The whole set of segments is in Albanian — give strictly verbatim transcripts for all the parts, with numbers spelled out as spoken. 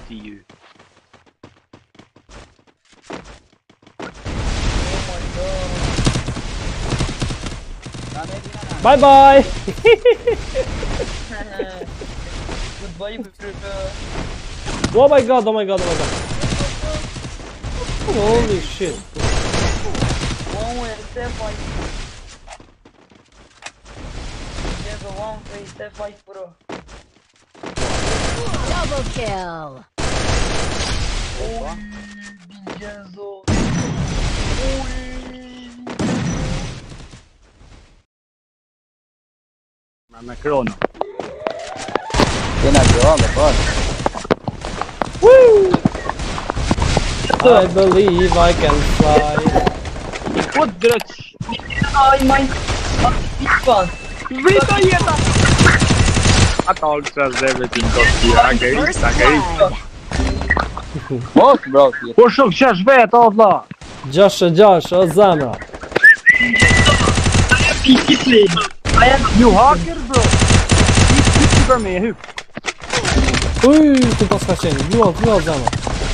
see you. Bye bye. Goodbye, bro. Oh my god, oh my god, oh my god. Holy shit. One way, step five. There's a one way, step five, bro. Double kill. Oh, Vincenzo. Ma med krono. Tjena, bra med barn. Woo! I believe I can fly. Podrać! Aj, maj. Fan. Vrita jedna! A to ultra zdevet im dosti, agarit, agarit. Mos, bro, ti. Po shok qash vet, o vlla! Gjashë gjashë, o zemra. P C play. I am You hacker, bro! Hyp për me, hyp! Uj, tu pas ka qenë, luat, luat zemra.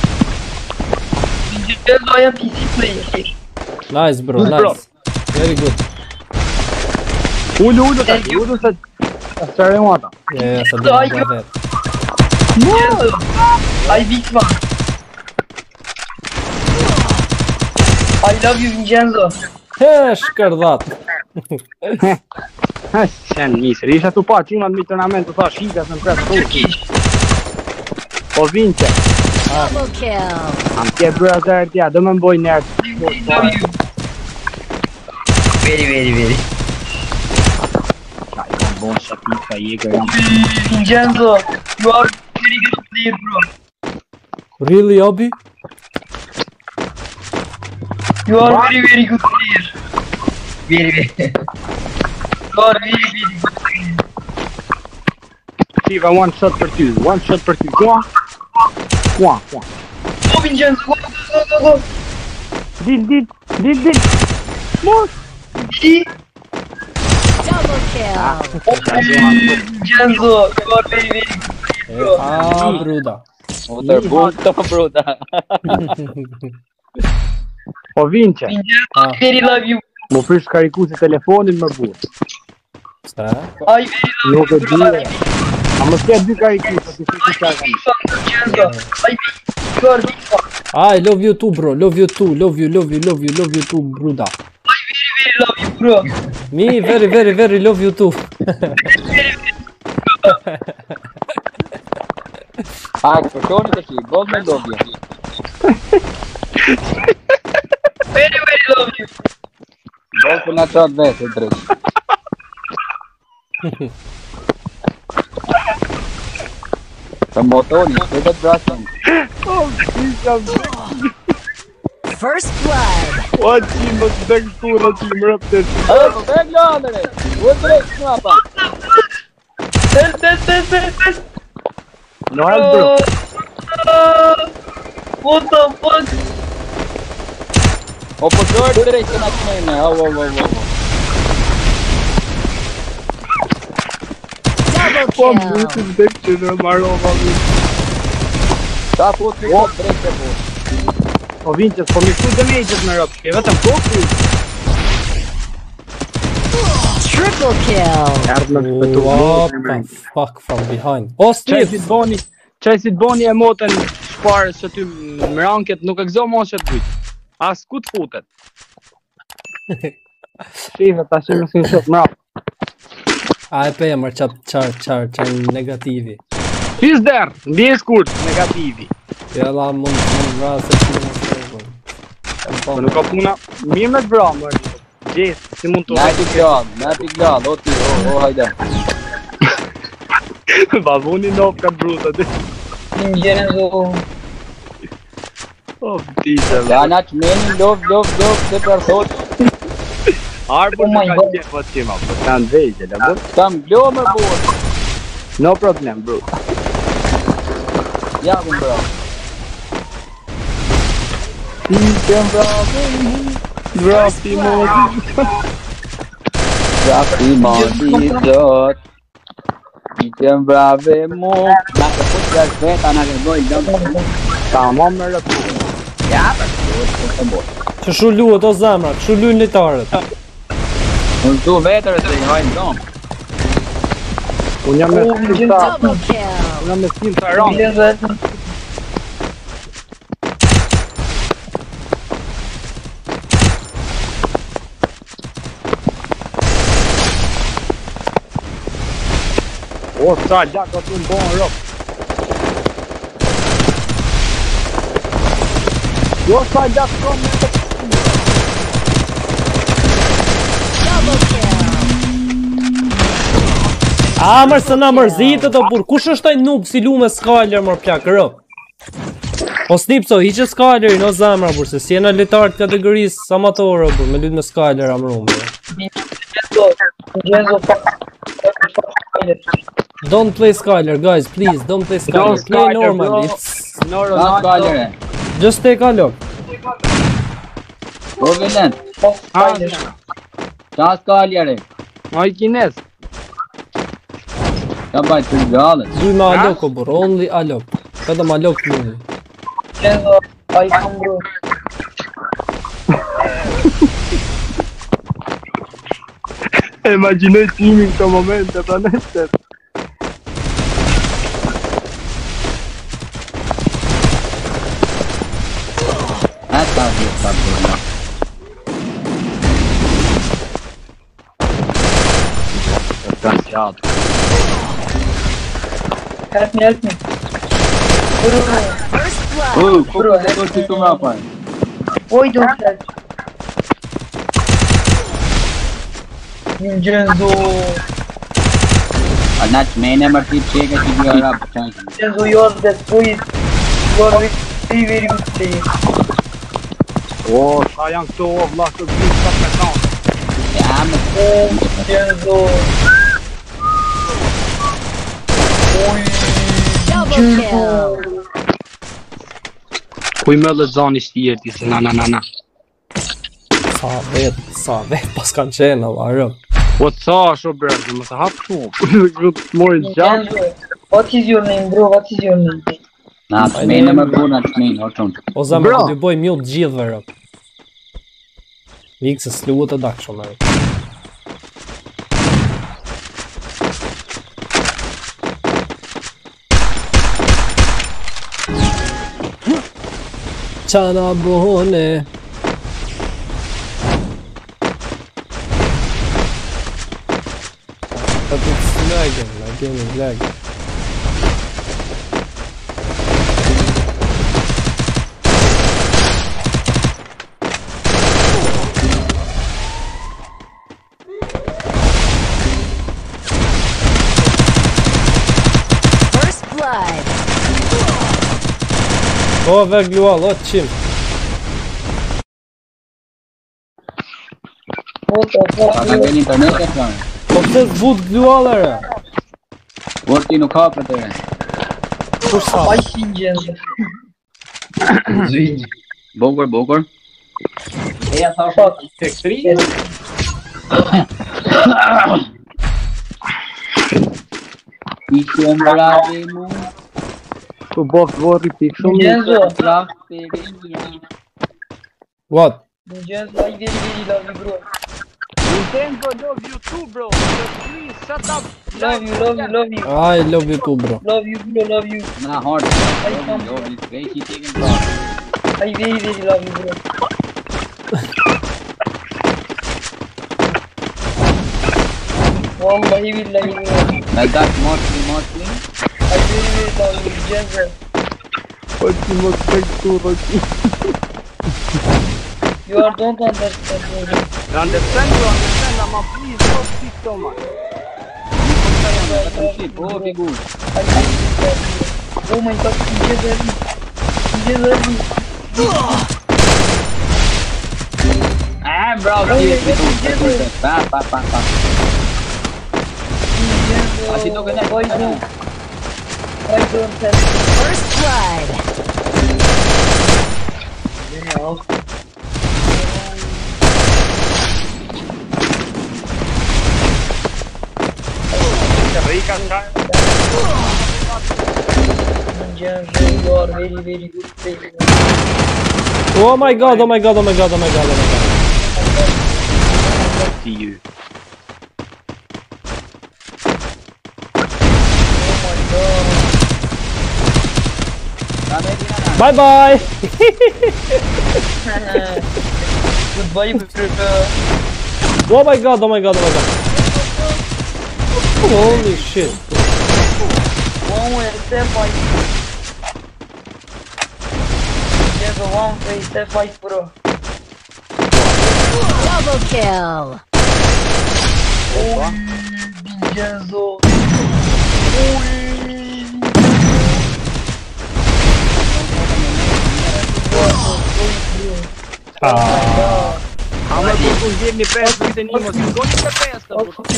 Vincenzo, I am P C player. Nice bro, Good, bro. nice. Very good. Ullu, ullu, Thank you. ullu se... Sërë e mata. Ja, ja, sa dhe nga vetë. Vincenzo, I beat one. I love you, Vincenzo. He, shkërdhat. Qenë misër, isha tu pa qunat mi turnament të thash hikas në presë të Turkish. Po vinqe, Double kill. am tje bërë zërë tja, do me mboj nërë. I love you. Very, very, very. Qa i kam bon shapika i e kërë. Vincenzo, you are very good player, bro. Really, Obi? You are very, very good player. Very, very. You are very, very good player. Shiva, one shot për ty, one shot për ty, kua? Kua, kua. Go, Vincenzo, go, go, go, go. Dil, dil, dil, dil. Mos! See? Double kill. Vincenzo, you are very, very good player, bro. Ah, bruda. Motor boom, to bruda. Po vinqe, Vincenzo, Ah. very love you. mu prish kariku si telefonin më bu. Sa? I very love Nuk you, e bro. di. A më s'ke dy kariku, sa ti I fi qa big fan, Vincenzo. I big, you are big fan. I love you too, bro. Love you too. Love you, love you, love you, love you too, bruda. I very, very love you, bro. Me, very, very, very love you too. Hak, përshoni të shi, god me lobje. Very, very love you. God për nga qatë vetë, drejt. Të motoni, të të brasën. Oh, isha First blood. o që më të dek kura që më rëpte. E, të vek lëndëre, u e drejt snapa. Test, test, test, test, test. No help, bro. Uh, what the fuck? O po dërë drejt të nga të mene, au, au, au, au. Double Po më kill. të dek që në marova mi. Ta po të po drejt e po. Po vinqës, po mi shku dhe me i gjithë në rëpë. E vetëm po kry. Triple kill. Erdë në të petu. What the fuck from behind? O, Qaj si Steve! të boni, qaj si të boni e motën shparës që ty më ranket nuk e gëzo mos që të bujtë. As ku të futet. Shive, ta që më si në shumë mrap. A e peja mërë qatë qarë qarë qarë negativi. Fis der, ndje skurt, negativi. Jella mund mund vrasë që në shkërë. Po nuk ka puna, mirë me të bra, mërë. Gjesë, si mund të Na ti glad, na ti glad, o ti, o, o, hajde. Bavuni në ka bruta dhe. Vincenzo. O, ptise, Ja na që meni, lov, lov, lov, se për thot. Arbor Oh në my ka God. qenë po të qema, po të kanë vejgje, le bërë. Tam glo me bor. No problem, bro. Ja, ku bra. Ti kem bravo, brafi modi. Brafi modi dot. I kem brave mo. Na ka Just wait another boy, don't. Tamam me rëp. Ja, për të bërë. Që shu luhet o zemra, shu luhen lojtarët. Unë tu vetër se i hajnë dom. Unë jam me Oh, skill gjë- ta. Double kill. Unë jam me skill ta rang. Vjen vetëm. O, sa gjak ka të më bon rëp. Jo, sa gjak ka me Double kill. A mërë se na mërzitë të burë, kush është taj noob si lu me skaler mërë plak, rë? O snipso, hiqe skalerin o zemra burë, se si jena lojtarët kategorisë amatorë burë, me lut me skaler amërumë. Gjenzo, Gjenzo, Don't play Skyler, guys, please, don't play Skyler. Don't Play Skyler, normal, bro. it's... No, Na Ronaldo. skallere. Just take a look. O villen. Ah, Ta skallere. ma i kines. Ta bajt për gallën. Zuj me alok, o bur, only alok. Vetëm alok luni. Gjenzo, ai kam bro. Imaginoj timin këto momente, pra nesër. Ata vjetë sa bërë. Kanë qatë. Help me, help me. Bro, First blood. U, ku të të të të mrapa. oj don't help. Gjenzo, A na që mene mërë ti qeke që dy arabë të qanjë. Gjenzo, you are destroyed. You are very, very good player. O, sa janë këto o, vla të gjithë sa me kanë. Ja, me Oh, Gjenzo. Oj, Double kill. Kuj me dhe zani shtjerti, se na na na na. Sa vet, sa vet, pas kanë qenë, alla, rë. O, ca sho bre, dhe më të hapë shumë. Këtë morin gjatë. Gjenzo, what is your name, bro? What is your name? na që mene mërë bu, na që mene, horton. O zemra, Bro. ku dy boj mjot gjithve, rë. Vikë se s'luhet të dakë shumë, rë. Qana bone. But it's lagging, my game is lagging. First blood. O, ve glual, o, qim. What the A fuck, ka bro? gjen internetet, kërë. Po pse zbut glual, rë? Vorti nuk ka për të re. Kush sa? Ai si Gjenzo. Zvinj. Bogur, bogur. Fuck. Tek tri? I që më rabi mu. Ku bof vorri pik shumë. Gjenzo, Traf të rinja. What? Gjenzo, I very, very love you, bro. Nintendo love you too, bro. Please, shut up. Love you, love you, love you. I love you too, bro. Love you, bro, love you. Na hard. Love is great, i teken bra. I very, very love you, bro. Wallahi billahi, bro. Me dak mosli, mosli. I very, very love you, Gjenzo. O ti më spektu, rëti. You are don't understand, bro. You understand, you understand, ama please, don't speak so much. Oh, figur. I very, very love you. Oh my god, Gjenzo, Gjenzo. Ah, bro, Oye, figur. vete, vete. Pa, pa, pa, pa. Así Gjenzo, toca la why don't, why don't help First blood. me now? Rica, Vincenzo, you are very very good player. Oh my god, oh my god, oh my god, oh my god, oh my god. See you. Bye bye! Goodbye, bro. Oh my god, oh my god, oh my god. Holy shit. One way, step fight. Vincenzo, one way, step fight, bro. Double kill. Oh, Vincenzo. Ah. Ama po kung ni pesca din mo, siguro ka pesca.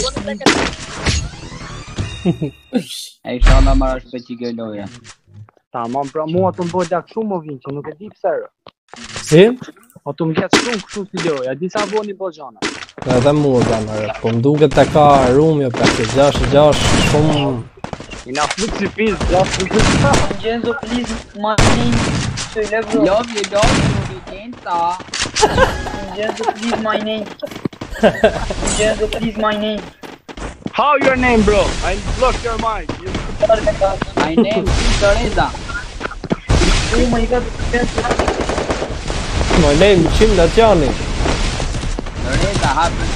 Ai shalla marash pe çigëloja. Tamam, pra mua të më bëjt dak shumë o vinë, që nuk e di pse rë. Si? O të më gjetë shumë kështu si loja, disa voni po gjana. Edhe mua gamare, po më duket të ka rumjo për të gjash gjash shumë... I na fluk si fiz, gjash si fiz. Vincenzo, please, my name. Söyle bro. Love you, love you, Vicenza. Vincenzo, please, my name. Vincenzo, please, my name. How your name, bro? I block your mic. You... My name is Teresa. Oh my god, Vincenzo. My name is Qim Datjani. Teresa, happy.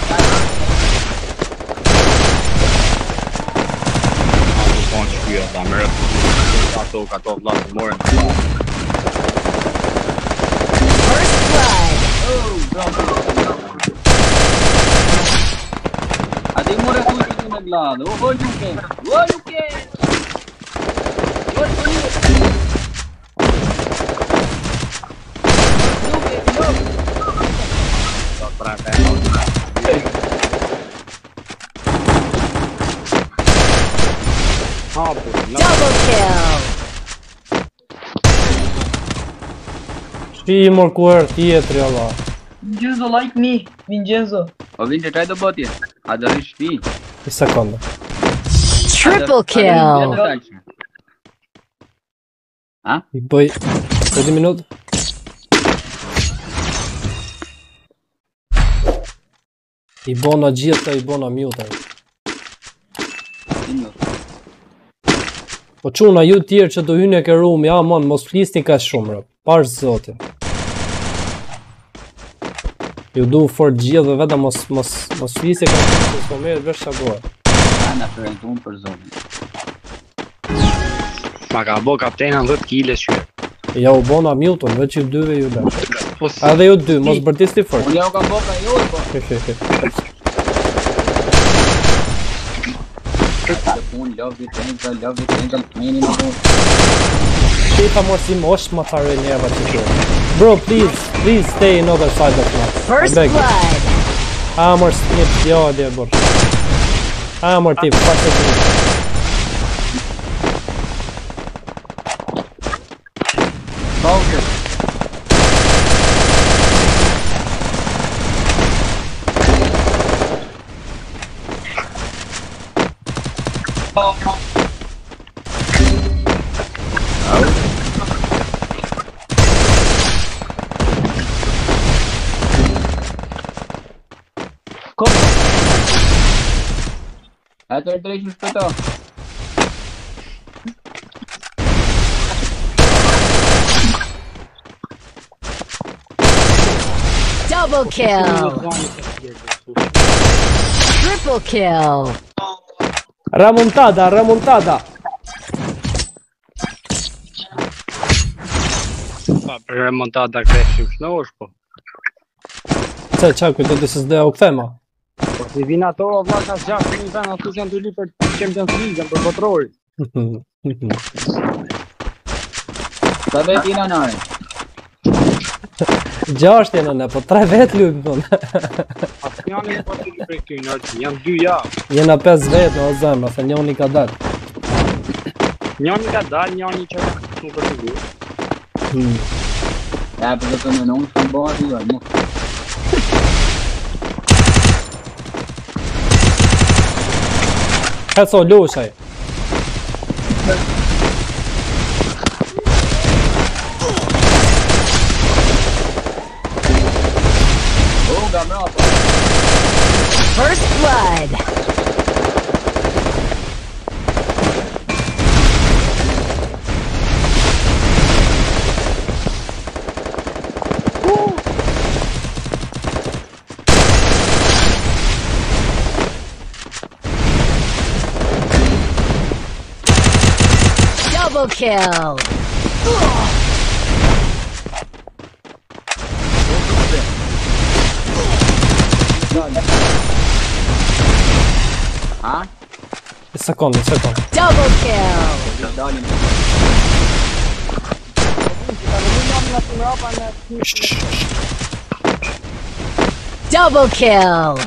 Po në shpyja, ta mërë. Ato, ato vlasë morën. First blood. Oh, bravo. Adi more tu tu me glad. Oh, you can. Oh, you can. What do you? You can, you. Pra ka. Ha, po. Double kill. Shpi i mor kuer tjetëri Allah. Vincenzo, like me. Vincenzo. O vin të traj do bëti. A do rish shtëpi. I sekonda. Triple kill. Ha? I bëj... Të minutë. I bona gjitha, i bona mjutar. Po quna ju tjerë që do hynë e ke rumi, ja man, mos flisni ka shumë rëp. Pash zotin. Ju du fort gjithë dhe veda mos, mos, mos flisni ka shumë, që s'po merë vesh shagore. Ja, na përrejtu unë për zonin. Ma ka bo kaptena në dhjetë kile shqyre. Ja u bona mjutun, veç ju dyve ju da. Po si... Edhe ju dy, mos bërtisni fort. Unë ja u kam bo ka jo, po. He he he. Unë love you, Tenka, love you, Tenka, meni në unë. Shepa mos i mosh ma thare njerëva që kjo. Bro, please, please stay in other side of life. First I beg you. blood. Amor snip, jo, dhe bor. Amor tip, fuck it. Focus. Ato e drejtë shpëto. Double kill. Triple kill. Remontada, remontada. Pa, për remontada kreshim shnosh, po. Se, qa, kujto të se s'de u këthema. Po si vin ato, o vla ka gjashtë një ven, ato janë të li për Champions League, për botrori. Sa vetë ina nare. Gjasht jena ne, po tre vetë lujmë tonë. As janë në për të li për këty nërë, janë dy javë. Jena pes vetë në o zemë, se njoni ka dalë. Njani ka dalë, njani që nuk për të gu. Ja, për të të në nëmë, shkëm bëha të joj, mu. Heco lushaj. Triple kill. Ha? E second, e second. Double kill. Dalin. Double kill.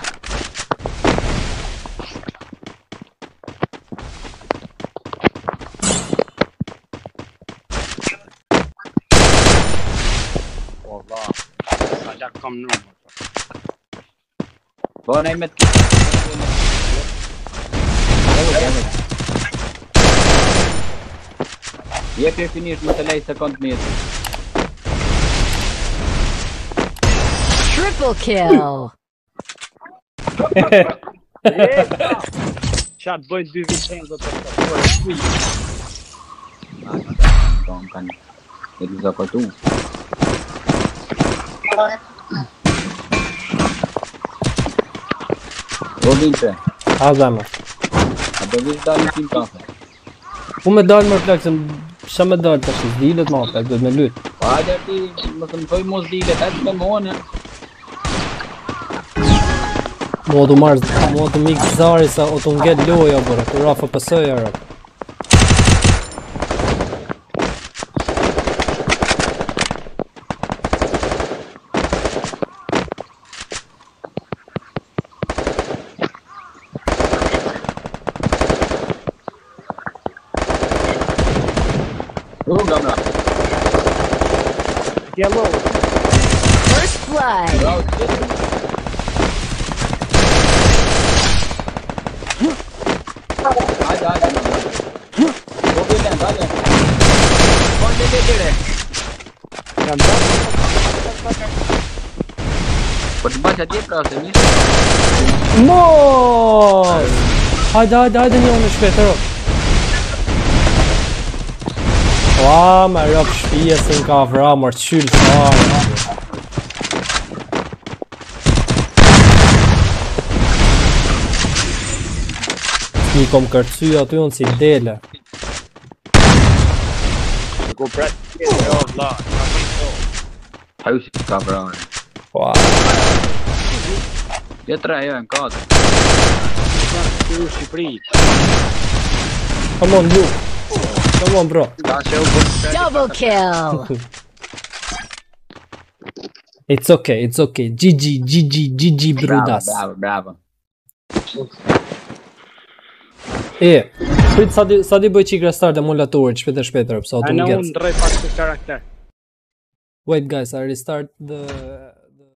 Wallah. Sajak kam në. Po nej met. Jep e finish më të lej sekund mirë. Triple kill. Qatë bëjnë dy vitën do të të të Kom kan. Jadi siapa tu? Robin pe. A zemër. A do vish dalin tim kafe. Ku me dalë më plak se sa me dalë tash, dilet më plak, duhet me lyt. Pa dhe ti, më të më thoj mos dilet, atë të mone. Mo të marrë, mo të mikë zari sa o të nget loja bërë, të rafa pësëja rap. Uh, gamla. Yellow. First blood. Bravo, shit. Hadi hadi. Robin lan, hadi. Kon de de de. Po të bash atje pra se mi. Mos! Hajde, hajde, hajde një unë shpetë, rop. Ua, me rop shpije se në ka vra, mërë të qyllë farë. Një kom kërcy aty unë si dele. Ku pret tjetër, o vlla. Haju si ka vrane. Ua, Tjetra jo e në katë. Këtu Shqipëri. come on, Luke. Come on, bro. Ka që u bërë Double kill. It's okay, it's okay. G G, G G, G G, brudas. Bravo, bravo, bravo. E, prit sa di, sa di bëj qik restart emulatorit, shpet e shpetër, pësa A të në më unë ndrej pak të karakter. Wait guys, I restart the